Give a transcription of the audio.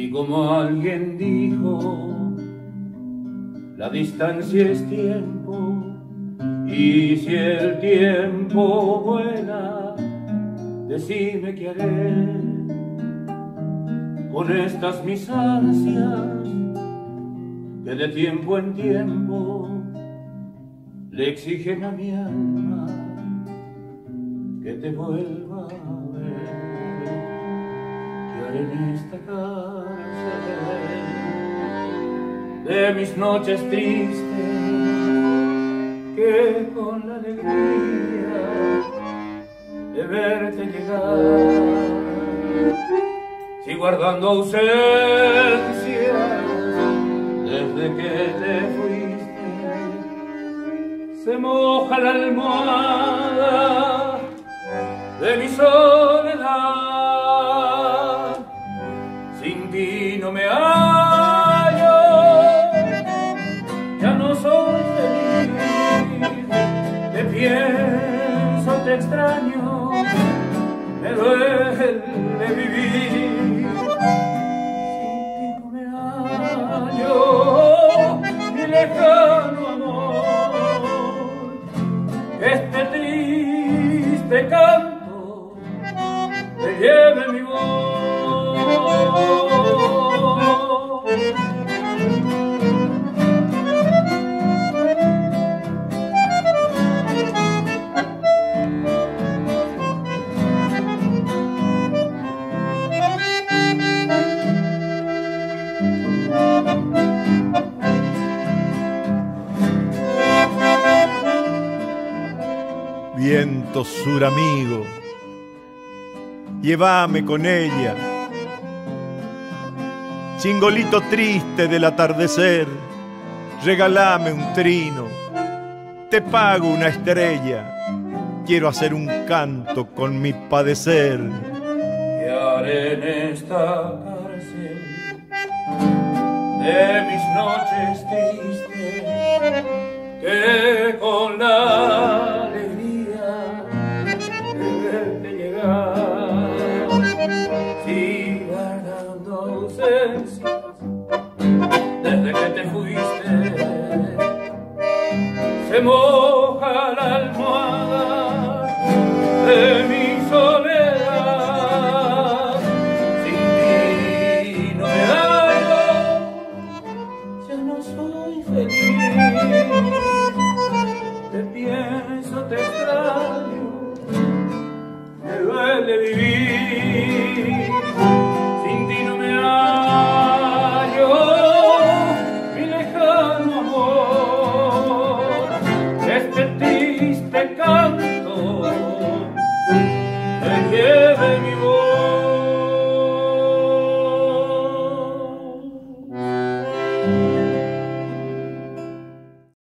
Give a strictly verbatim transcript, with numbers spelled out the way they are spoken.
Y como alguien dijo, la distancia es tiempo, y si el tiempo vuela, decime qué haré con estas mis ansias, que de tiempo en tiempo le exigen a mi alma que te vuelva a ver. ¿Qué haré en esta cárcel de mis noches tristes, que con la alegría de verte llegar, si guardando ausencia desde que te fuiste, se moja la almohada de mi soledad? Sin ti no me hallo, ya no soy feliz, te pienso, te extraño, me duele vivir. Sin ti no me hallo, mi lejano amor, este triste canto te lleve mi voz. Viento sur amigo, llévame con ella. Chingolito triste del atardecer, regálame un trino, te pago una estrella, quiero hacer un canto con mi padecer. ¿Qué haré en esta cárcel de mis noches tristes, que con la alegría de verte llegar, si guardando ausencias desde que te fuiste, se moja la almohada de mi